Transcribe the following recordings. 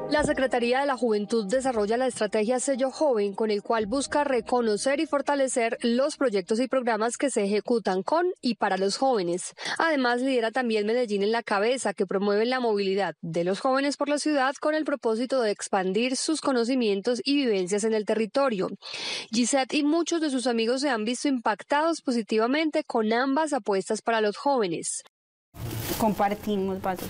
La Secretaría de la Juventud desarrolla la estrategia Sello Joven, con el cual busca reconocer y fortalecer los proyectos y programas que se ejecutan con y para los jóvenes. Además, lidera también Medellín en la Cabeza, que promueve la movilidad de los jóvenes por la ciudad con el propósito de expandir sus conocimientos y vivencias en el territorio. Gisette y muchos de sus amigos se han visto impactados positivamente con ambas apuestas para los jóvenes. Compartimos vasos.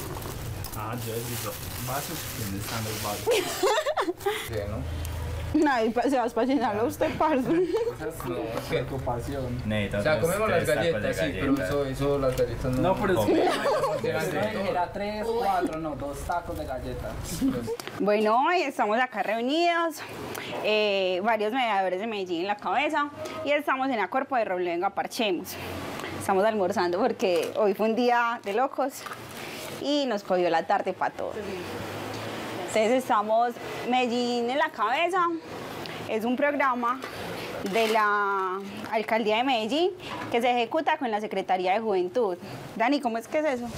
Yo he visto vasos. ¿Dónde están los vasos? ¿Sí, no? Nadie se vas para llenarlo usted, parce. No, es preocupación. O sea, comemos las galletas, sí, pero eso las galletas no. No, pero es que Era 3, 4, no, 2 tacos de galletas. Bueno, hoy estamos acá reunidos, varios mediadores de Medellín en la Cabeza, y estamos en la Corpo de Robledo, venga, parchemos. Estamos almorzando porque hoy fue un día de locos y nos cogió la tarde para todo. Entonces estamos Medellín en la Cabeza, es un programa de la Alcaldía de Medellín que se ejecuta con la Secretaría de Juventud. Dani, ¿cómo es que es eso?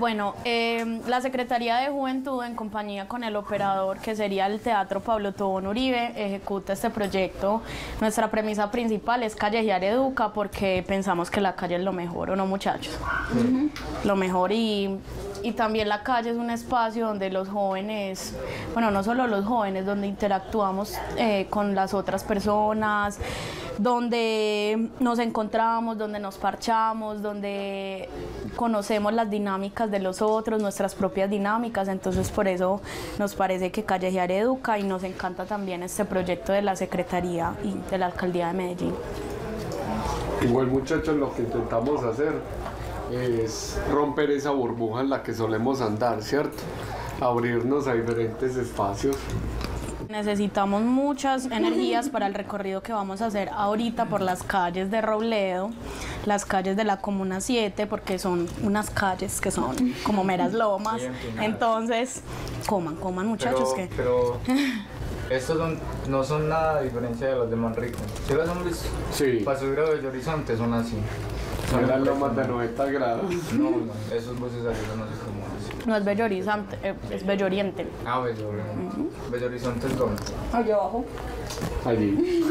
La Secretaría de Juventud, en compañía con el operador, que sería el Teatro Pablo Tobón Uribe, ejecuta este proyecto. Nuestra premisa principal es callejear educa, porque pensamos que la calle es lo mejor, ¿o no, muchachos? Lo mejor, y también la calle es un espacio donde los jóvenes, bueno, no solo los jóvenes, donde interactuamos con las otras personas, donde nos encontramos, donde nos parchamos, donde conocemos las dinámicas de los otros, nuestras propias dinámicas. Entonces por eso nos parece que callejear educa, y nos encanta también este proyecto de la Secretaría y de la Alcaldía de Medellín. Igual, muchachos, lo que intentamos hacer es romper esa burbuja en la que solemos andar, ¿cierto? Abrirnos a diferentes espacios. Necesitamos muchas energías para el recorrido que vamos a hacer ahorita por las calles de Robledo, las calles de la Comuna 7, porque son unas calles que son como meras lomas. Entonces, coman muchachos. Pero estos no son nada a diferencia de los de Manrique. ¿Sí los han visto? Sí. Para subir a Bello Horizonte son así. Son las lomas de 90 grados. No, esos buses arriba no sé cómo es. No es Bello Horizonte, es Bello Oriente. Ah, Bello Bello Horizonte es donde. Allá abajo. Allí.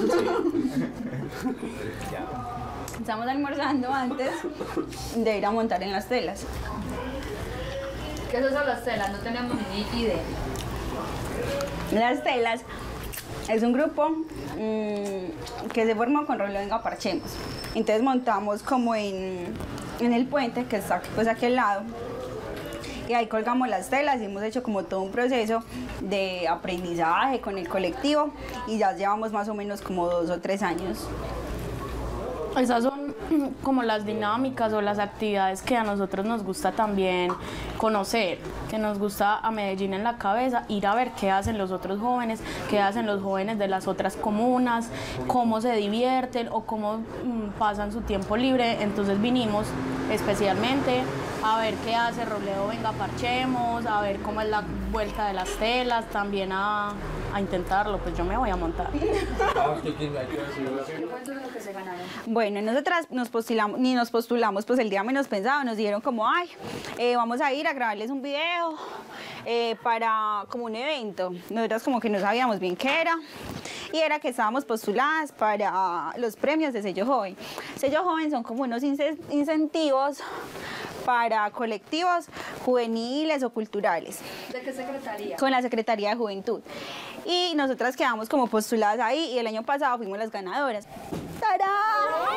Estamos almorzando antes de ir a montar en las telas. ¿Qué son las telas? No tenemos ni idea. Las telas es un grupo que se formó con Robledo, venga, parchemos. Entonces montamos como en el puente que está pues aquí al lado, y ahí colgamos las telas y hemos hecho como todo un proceso de aprendizaje con el colectivo, y ya llevamos más o menos como 2 o 3 años. Esas son como las dinámicas o las actividades que a nosotros nos gusta también conocer, que nos gusta a Medellín en la Cabeza, ir a ver qué hacen los otros jóvenes, qué hacen los jóvenes de las otras comunas, cómo se divierten o cómo pasan su tiempo libre. Entonces vinimos especialmente a ver qué hace Robledo, venga, parchemos, a ver cómo es la vuelta de las telas, también a intentarlo. Pues yo me voy a montar. Bueno, nosotras nos postulamos pues el día menos pensado. Nos dijeron como, vamos a ir a grabarles un video para como un evento. Nosotras como que no sabíamos bien qué era, y era que estábamos postuladas para los premios de Sello Joven. Sello Joven son como unos incentivos para colectivos juveniles o culturales. ¿De qué secretaría? Con la Secretaría de Juventud. Y nosotras quedamos como postuladas ahí, y el año pasado fuimos las ganadoras. ¡Tarán!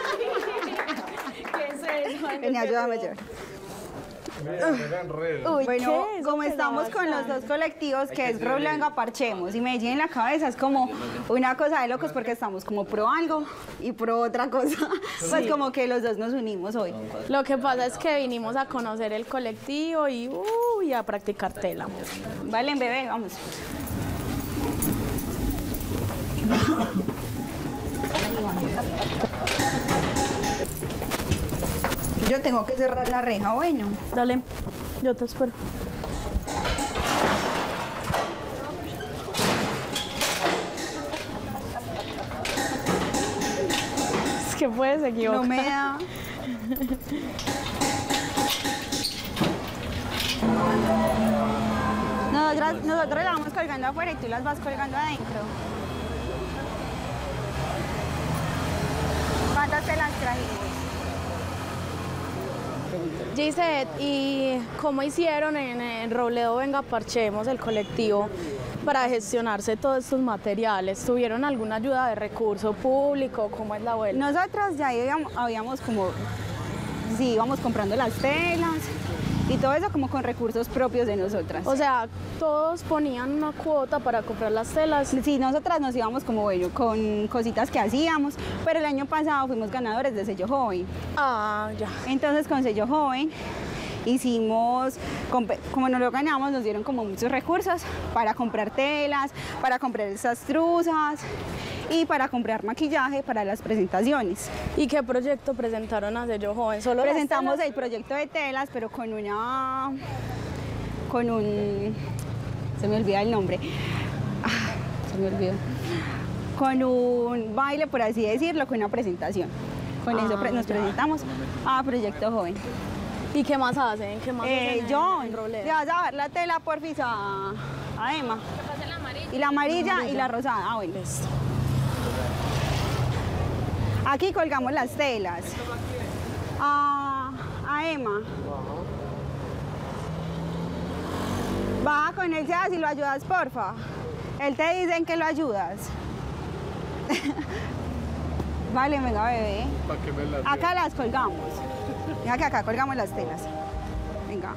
¿Qué es eso? Vení, ayúdame, yo. Bueno, como estamos con los dos colectivos, que es Robledo, venga, parchemos, y Medellín en la Cabeza, es como una cosa de locos, porque estamos como pro algo y pro otra cosa. Pues como que los dos nos unimos hoy. Lo que pasa es que vinimos a conocer el colectivo y a practicar tela. Vale, bebé, vamos. Yo tengo que cerrar la reja, bueno. Dale, yo te espero. Es que puedes equivocar. No me da. No, Nosotros las vamos colgando afuera y tú las vas colgando adentro. ¿Cuántas te las trajimos? Gisette, ¿y cómo hicieron en Robledo Venga Parchemos, el colectivo, para gestionarse todos estos materiales? ¿Tuvieron alguna ayuda de recurso público? ¿Cómo es la vuelta? Nosotros ya habíamos como, sí, íbamos comprando las telas y todo eso como con recursos propios de nosotras. O sea, todos ponían una cuota para comprar las telas. Sí, nosotras nos íbamos como, bueno, con cositas que hacíamos, pero el año pasado fuimos ganadores de Sello Joven. Ah, ya. Entonces con Sello Joven hicimos, como nos lo ganamos, nos dieron como muchos recursos para comprar telas, para comprar esas truzas y para comprar maquillaje para las presentaciones. ¿Y qué proyecto presentaron a Sello Joven? ¿Solo presentamos las telas? el proyecto de telas, pero con un, se me olvida el nombre, se me olvidó, con un baile, por así decirlo, con una presentación. Con eso nos presentamos a Proyecto Joven. ¿Y qué más hacen? ¿Qué más hacen John, en Robledo? le vas a dar la tela porfis a Emma. Y la amarilla y la rosada. Ah, bueno. Listo. Aquí colgamos las telas. A Emma. Baja con él ya si lo ayudas, porfa. Él te dice que lo ayudas. Vale, venga, bebé. ¿Para qué me las Acá las colgamos. Mira que acá colgamos las telas. Venga.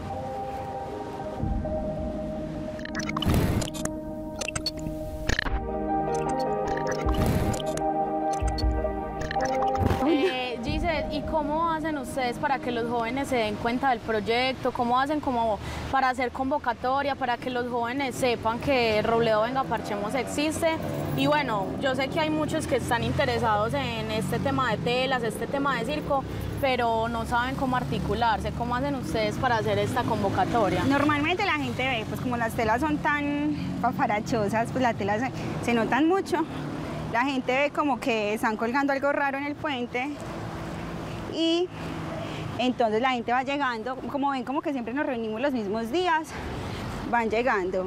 Gisette, ¿y cómo hacen ustedes para que los jóvenes se den cuenta del proyecto? ¿Cómo hacen como para hacer convocatoria, para que los jóvenes sepan que Robledo Venga Parchemos existe? Y bueno, yo sé que hay muchos que están interesados en este tema de telas, este tema de circo, pero no saben cómo articularse. ¿Cómo hacen ustedes para hacer esta convocatoria? Normalmente la gente ve, pues como las telas son tan paparachosas, pues las telas se notan mucho. La gente ve como que están colgando algo raro en el puente y entonces la gente va llegando, como ven como que siempre nos reunimos los mismos días, van llegando.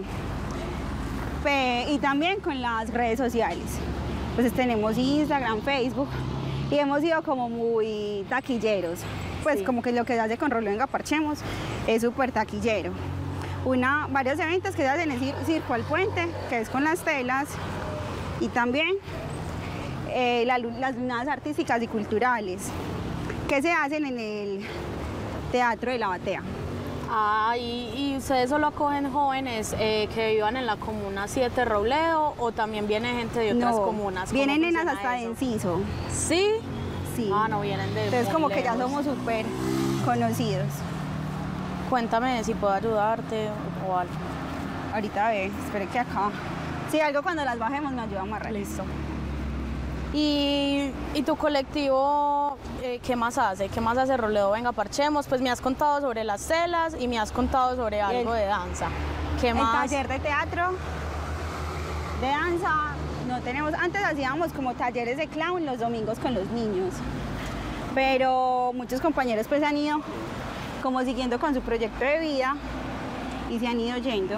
Y también con las redes sociales, pues tenemos Instagram, Facebook y hemos sido como muy taquilleros, pues sí. Como que lo que se hace con Robledo Venga Parchemos es súper taquillero. Varios eventos que se hacen en Circo al Puente, que es con las telas, y también las lunadas artísticas y culturales que se hacen en el Teatro de la Batea. Ah, ¿y ustedes solo acogen jóvenes que vivan en la Comuna 7 Robledo o también viene gente de otras comunas? Vienen nenas hasta de Enciso. ¿Sí? Sí. Ah, no vienen de Entonces como lejos. que ya somos súper conocidos. Cuéntame si puedo ayudarte o algo. Ahorita ve, espere que acá. Si algo cuando las bajemos me ayuda a amarrar. Listo. ¿Y tu colectivo qué más hace? ¿Qué más hace Robledo Venga Parchemos? Pues me has contado sobre las telas y me has contado sobre algo de danza. ¿Qué más? El taller de teatro, de danza, no tenemos. Antes hacíamos como talleres de clown los domingos con los niños, pero muchos compañeros pues han ido como siguiendo con su proyecto de vida y se han ido yendo.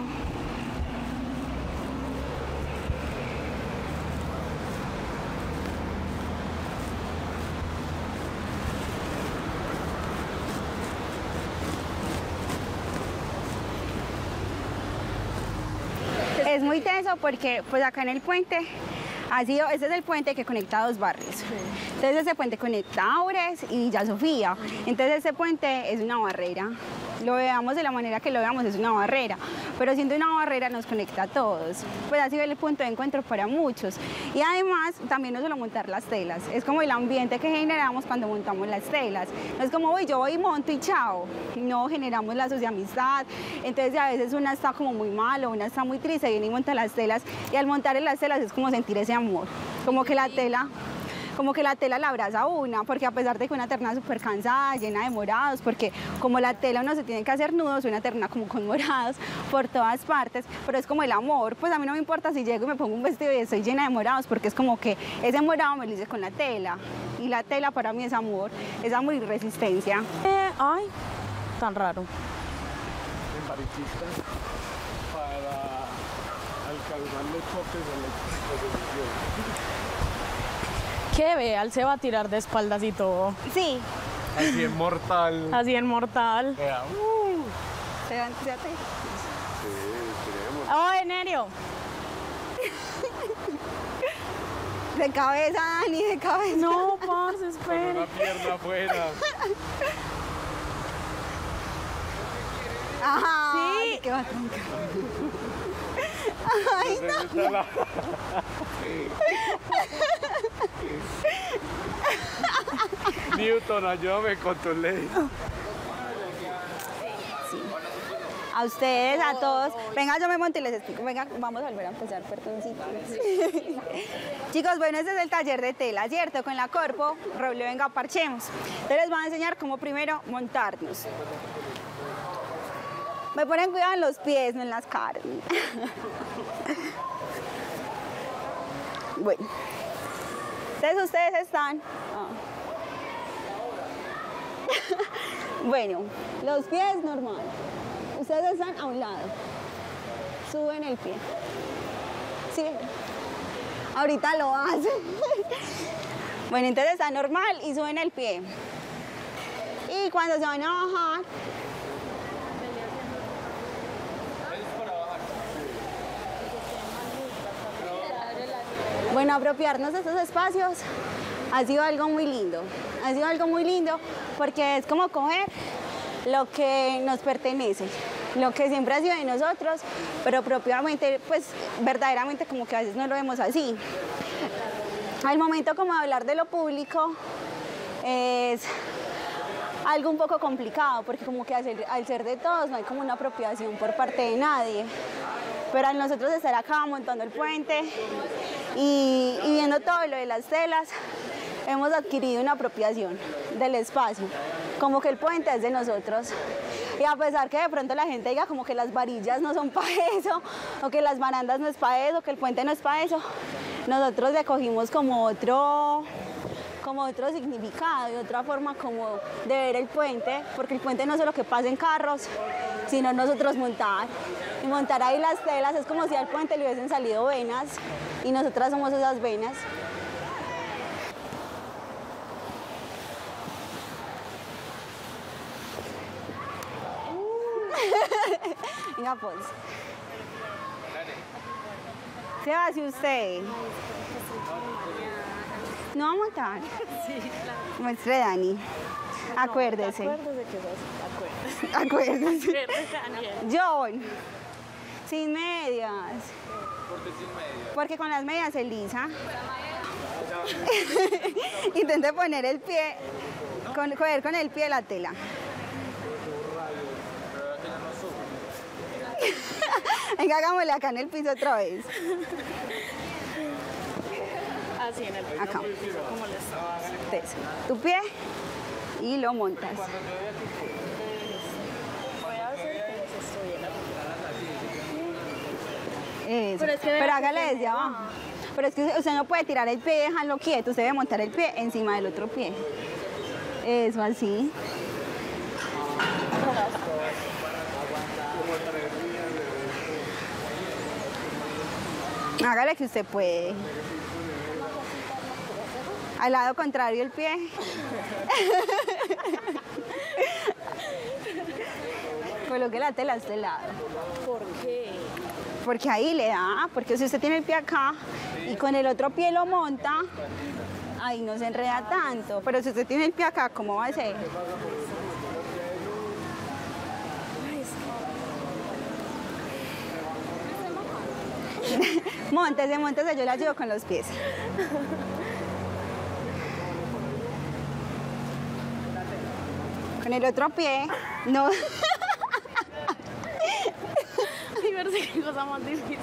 Es muy tenso porque pues acá en el puente este es el puente que conecta dos barrios. Entonces ese puente conecta Aures y Villa Sofía. Entonces ese puente es una barrera. Lo veamos de la manera que lo veamos, es una barrera. Pero siendo una barrera nos conecta a todos. Pues así es el punto de encuentro para muchos. Y además también no solo montar las telas, es como el ambiente que generamos cuando montamos las telas. No es como, uy, yo voy y monto y chao. No, generamos lazos de amistad. Entonces a veces una está como muy mal o una está muy triste, viene y monta las telas. Y al montar en las telas es como sentir ese amor. Como que la tela la abraza a una, porque a pesar de que una terna súper cansada, llena de morados, porque como la tela uno se tiene que hacer nudos, una terna como con morados por todas partes, pero es como el amor, pues a mí no me importa si llego y me pongo un vestido y estoy llena de morados, porque es como que ese morado me lo hice con la tela, y la tela para mí es amor y resistencia. Ay, tan raro. amarillistas para alcanzar los choques eléctricos del cielo. ¿Qué ve? Él se va a tirar de espaldas y todo. Sí. Así en mortal. Así en mortal. Vea, Fíjate. Sí, queremos. ¡Oh, Enerio! De cabeza, Dani, de cabeza. No, parce, Con espere. una pierna afuera. Ajá. Sí. Qué bacán. Ay, no. Está la- Newton, ayúdame con tu ley. A ustedes, a todos. Venga, yo me monto y les explico. Venga, vamos a volver a empezar, perdoncito. Chicos, bueno, este es el taller de tela, ¿cierto? Con la Corpo, Roble, venga, parchemos. Yo les voy a enseñar cómo primero montarnos. Me ponen cuidado en los pies, no en las caras. Bueno. Entonces ustedes están... Bueno, los pies normal. Ustedes están a un lado. Suben el pie. Sí. Ahorita lo hacen. Bueno, entonces está normal y suben el pie. Y cuando se van a bajar, bueno, apropiarnos de estos espacios ha sido algo muy lindo. Ha sido algo muy lindo porque es como coger lo que nos pertenece, lo que siempre ha sido de nosotros, pero propiamente, pues verdaderamente como que a veces no lo vemos así. Al momento como de hablar de lo público es algo un poco complicado porque como que al ser de todos no hay como una apropiación por parte de nadie. Pero al nosotros estar acá montando el puente y viendo todo lo de las telas, hemos adquirido una apropiación del espacio, como que el puente es de nosotros. Y a pesar que de pronto la gente diga como que las varillas no son para eso, o que las barandas no es para eso, que el puente no es para eso, nosotros le cogimos como otro significado y otra forma como de ver el puente, porque el puente no es solo que pasen carros, sino nosotros montar. Y montar ahí las telas es como si al puente le hubiesen salido venas, y nosotras somos esas venas. Venga, pues. ¿Qué hace usted? ¿No va a montar? Sí, claro. Muestre, Dani. Acuérdese. Acuérdese. John, sin medias. ¿Por qué sin media? Porque con las medias se lisa. Intente poner el pie, coger con el pie la tela. Venga, hagámosle acá en el piso otra vez. Así en el piso. Acá. ¿Cómo le está? Entonces, tu pie y lo montas. Eso. Pero hágale desde abajo. Pero es que usted no puede tirar el pie y dejarlo quieto. Usted debe montar el pie encima del otro pie. Eso, así. Hágale que usted puede. Al lado contrario el pie. Coloque la tela a este lado. ¿Por qué? Porque ahí le da, porque si usted tiene el pie acá y con el otro pie lo monta, ahí no se enreda tanto. Pero si usted tiene el pie acá, ¿cómo va a ser? Móntese, móntese, yo le ayudo con los pies. Con el otro pie, no. Ay, ver si qué cosa más difícil.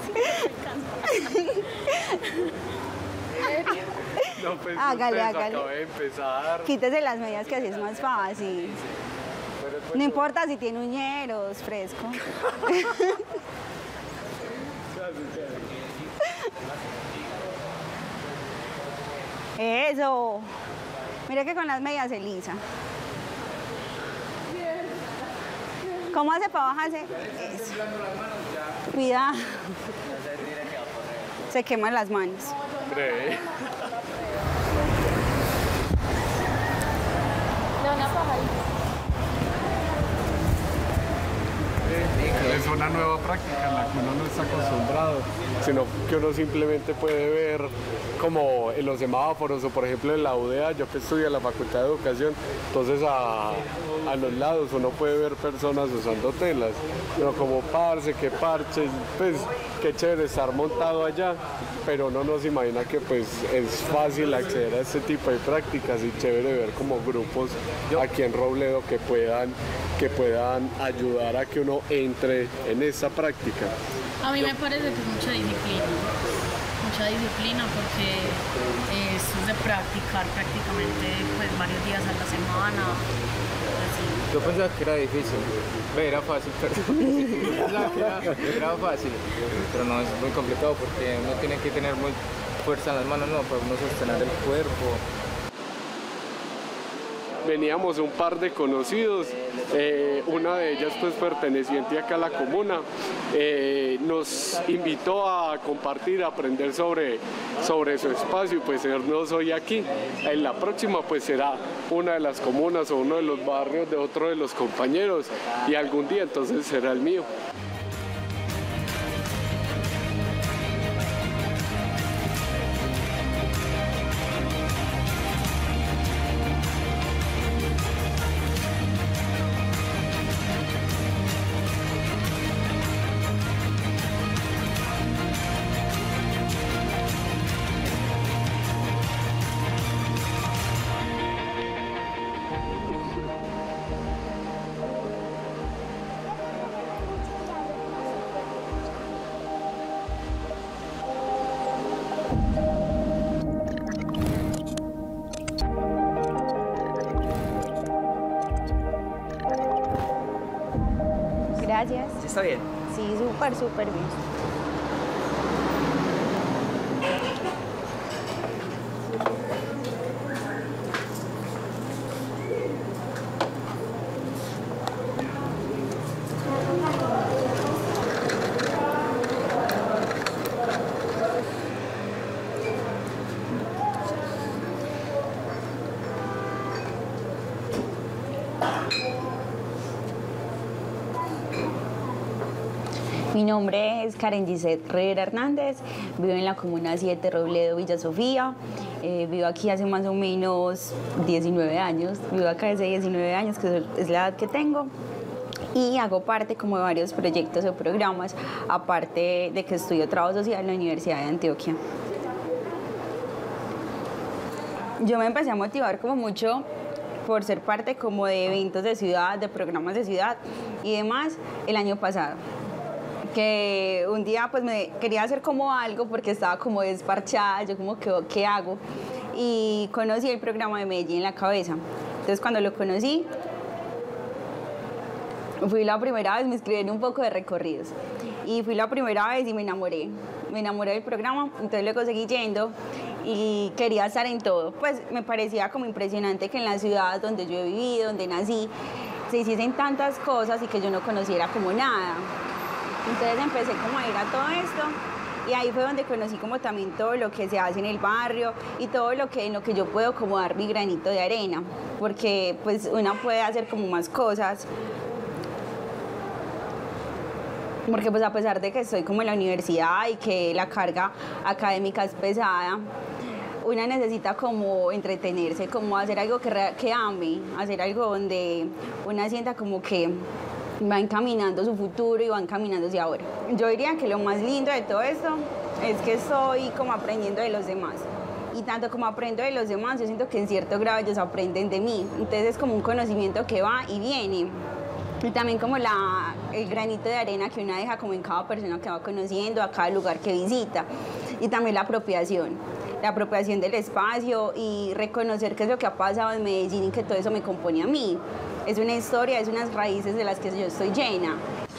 No, pues Hágale, ustedes hágale. acaba de empezar. Quítese las medias que así es más fácil. No importa si tiene uñeros, fresco. Eso. Mira que con las medias se lisa. ¿Cómo hace para bajarse? Eso. Cuidado. Se queman las manos. Breve. Es una nueva práctica en la que uno no está acostumbrado, sino que uno simplemente puede ver como en los semáforos o por ejemplo en la UDA, yo que estudio en la Facultad de Educación, entonces a los lados uno puede ver personas usando telas, pero como parce, que parches, pues qué chévere estar montado allá, pero uno no se imagina que pues es fácil acceder a este tipo de prácticas y chévere ver como grupos aquí en Robledo que puedan ayudar a que uno entre en esa práctica. A mí me parece que es mucha disciplina porque esto es de practicar prácticamente pues, varios días a la semana. Así. Yo pensaba que era difícil, era fácil, perdón. Pensaba que era fácil, pero no, es muy complicado porque uno tiene que tener muy fuerza en las manos, no, para uno sostener el cuerpo. Veníamos un par de conocidos, una de ellas pues perteneciente acá a la comuna, nos invitó a compartir, a aprender sobre su espacio y pues sernos hoy aquí. En la próxima pues será una de las comunas o uno de los barrios de otro de los compañeros y algún día entonces será el mío. Gracias. ¿Sí está bien? Sí, súper bien. Mi nombre es Karen Gisette Rivera Hernández, vivo en la Comuna 7, Robledo, Villa Sofía. Vivo aquí hace más o menos 19 años, vivo acá desde 19 años, que es la edad que tengo. Y hago parte como de varios proyectos o programas, aparte de que estudio trabajo social en la Universidad de Antioquia. Yo me empecé a motivar como mucho por ser parte como de eventos de ciudad, de programas de ciudad y demás el año pasado. Que un día pues me quería hacer como algo porque estaba como desparchada, yo como que ¿qué hago? Y conocí el programa de Medellín en la cabeza. Entonces cuando lo conocí, fui la primera vez, me inscribí en un poco de recorridos. Y fui la primera vez y me enamoré del programa, entonces luego seguí yendo y quería estar en todo. Pues me parecía como impresionante que en la ciudad donde yo he vivido, donde nací, se hiciesen tantas cosas y que yo no conociera como nada. Entonces empecé como a ir a todo esto y ahí fue donde conocí como también todo lo que se hace en el barrio y todo en lo que yo puedo como dar mi granito de arena, porque pues una puede hacer como más cosas. Porque pues a pesar de que estoy como en la universidad y que la carga académica es pesada, una necesita como entretenerse, como hacer algo que ame, hacer algo donde una sienta como que va encaminando su futuro y va encaminando hacia ahora. Yo diría que lo más lindo de todo esto es que estoy como aprendiendo de los demás. Y tanto como aprendo de los demás, yo siento que en cierto grado ellos aprenden de mí. Entonces es como un conocimiento que va y viene. Y también como el granito de arena que una deja como en cada persona que va conociendo, a cada lugar que visita. Y también la apropiación del espacio y reconocer qué es lo que ha pasado en Medellín y que todo eso me compone a mí. Es una historia, es unas raíces de las que yo estoy llena.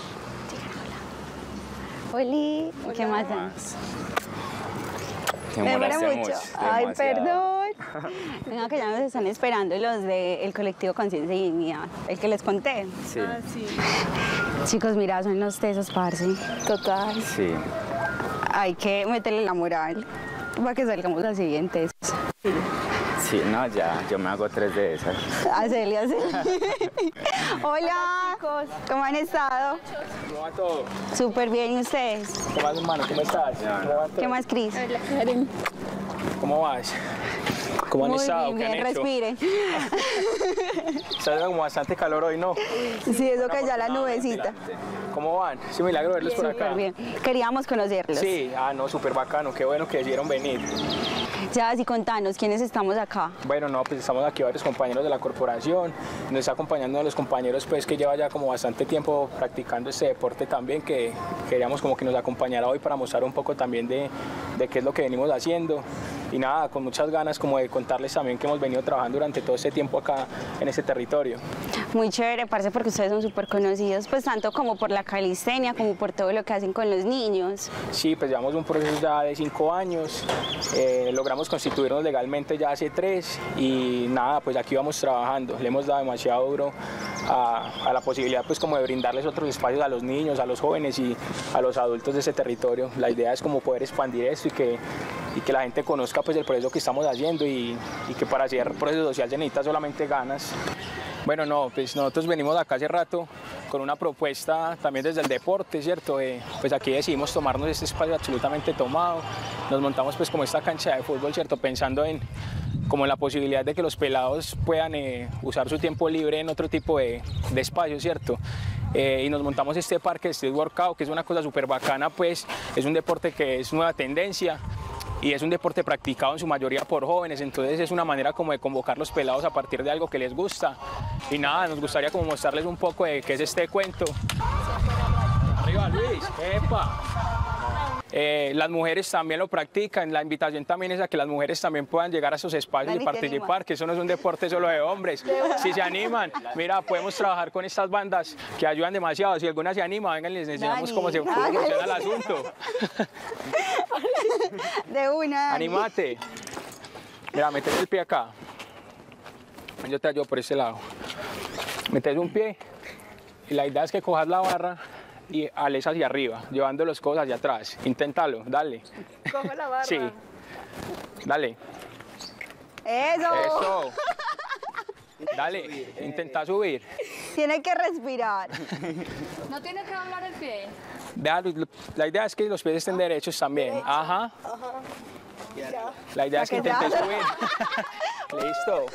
Hola, ¿qué más dan? Te demoraste mucho. Ay, demasiado. perdón. Venga, que ya nos están esperando los del colectivo Conciencia y Dignidad, el que les conté. Sí. Ah, sí. Chicos, mira, son los tesos, parce. Total. Sí. Hay que meterle la moral para que salgamos así bien tesos. Sí, no, ya, yo me hago 3 de esas. Hacele. Hola, chicos, ¿cómo han estado? ¿Cómo va todo? Súper bien, ¿y ustedes? ¿Qué más, hermano? ¿Cómo estás? ¿Cómo va todo? ¿Qué más, Cris? ¿Cómo vas? ¿Cómo han Muy estado? bien, ¿Qué han hecho? respiren. Está haciendo como bastante calor hoy, ¿no? Sí, eso que ya la nubecita. ¿Cómo van? Es un milagro verlos por acá. Súper bien. Queríamos conocerlos. Sí, no, súper bacano. Qué bueno que decidieron venir. Ya, así contanos, ¿quiénes estamos acá? Bueno, no, pues estamos aquí varios compañeros de la corporación. Nos está acompañando a los compañeros pues que lleva ya como bastante tiempo practicando este deporte también, que queríamos como que nos acompañara hoy para mostrar un poco también de qué es lo que venimos haciendo. Y nada, con muchas ganas como de contarles también que hemos venido trabajando durante todo este tiempo acá en este territorio. Muy chévere, parce, porque ustedes son súper conocidos, pues tanto como por la calistenia, como por todo lo que hacen con los niños. Sí, pues llevamos un proceso ya de 5 años, logramos constituirnos legalmente ya hace 3 y nada, pues aquí vamos trabajando. Le hemos dado demasiado duro a la posibilidad pues como de brindarles otros espacios a los niños, a los jóvenes y a los adultos de ese territorio. La idea es como poder expandir esto y que la gente conozca pues el proceso que estamos haciendo y que para hacer proceso social se necesita solamente ganas. Bueno, no, pues nosotros venimos acá hace rato con una propuesta también desde el deporte, ¿cierto? Pues aquí decidimos tomarnos este espacio absolutamente tomado, nos montamos pues como esta cancha de fútbol, ¿cierto? Pensando en como la posibilidad de que los pelados puedan usar su tiempo libre en otro tipo de espacio, ¿cierto? Y nos montamos este parque de street workout, que es una cosa súper bacana, pues es un deporte que es nueva tendencia y es un deporte practicado en su mayoría por jóvenes, entonces es una manera como de convocar los pelados a partir de algo que les gusta. Y nada, nos gustaría como mostrarles un poco de qué es este cuento. Arriba Luis, ¡epa! Las mujeres también lo practican, la invitación también es a que las mujeres también puedan llegar a esos espacios y participar, que eso no es un deporte solo de hombres. Si se animan, mira, podemos trabajar con estas bandas que ayudan demasiado. Si alguna se anima, vengan, les enseñamos cómo funciona el asunto. De una. Anímate. Mira, metes el pie acá. Yo te ayudo por este lado. Metes un pie y la idea es que cojas la barra y ales hacia arriba, llevando los codos hacia atrás. Inténtalo, dale. ¿Cojo la barra? Sí. Dale. ¡Eso! Eso. Dale, intenta subir. Tiene que respirar. No tiene que doblar el pie. La idea es que los pies estén derechos también. Ajá. La idea es que intentes subir. Listo.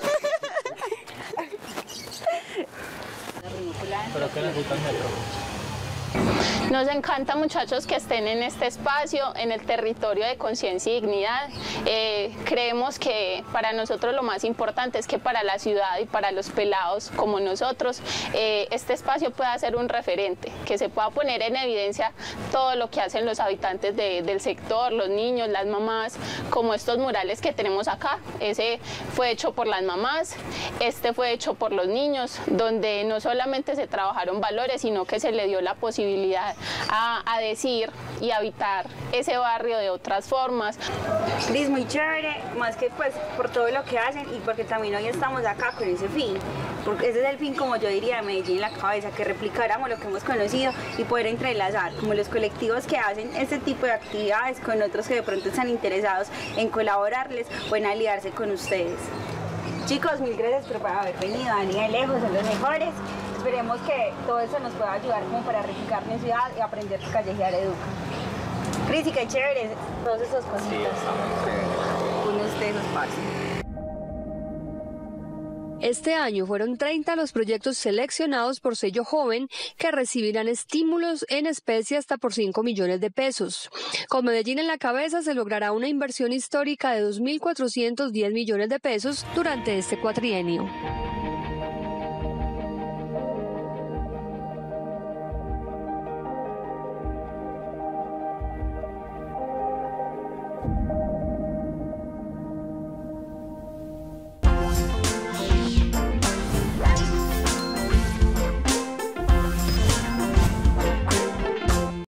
¿Pero qué necesitas, metro? Nos encanta, muchachos, que estén en este espacio, en el territorio de Conciencia y Dignidad. Creemos que para nosotros lo más importante es que para la ciudad y para los pelados como nosotros, este espacio pueda ser un referente, que se pueda poner en evidencia todo lo que hacen los habitantes del sector, los niños, las mamás, como estos murales que tenemos acá. Ese fue hecho por las mamás, este fue hecho por los niños, donde no solamente se trabajaron valores, sino que se le dio la posibilidad a decir y habitar ese barrio de otras formas. Cris, muy chévere, más que pues por todo lo que hacen y porque también hoy estamos acá con ese fin, porque ese es el fin, como yo diría, de Medellín en la cabeza, que replicáramos lo que hemos conocido y poder entrelazar como los colectivos que hacen este tipo de actividades con otros que de pronto están interesados en colaborarles o en aliarse con ustedes. Chicos, mil gracias por haber venido, Dani de lejos, son los mejores. Esperemos que todo eso nos pueda ayudar como para replicar mi ciudad y aprender que callejear educa. Cris, y qué chévere todos esos cositos. Unos tesos, parce. Este año fueron 30 los proyectos seleccionados por Sello Joven que recibirán estímulos en especie hasta por 5 millones de pesos. Con Medellín en la cabeza se logrará una inversión histórica de 2.410 millones de pesos durante este cuatrienio.